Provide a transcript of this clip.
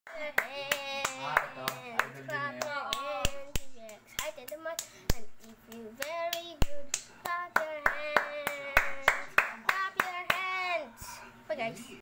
Your hands, clap your hands if you're excited the much, and if you very good, clap your hands, clap your hands. Bye guys.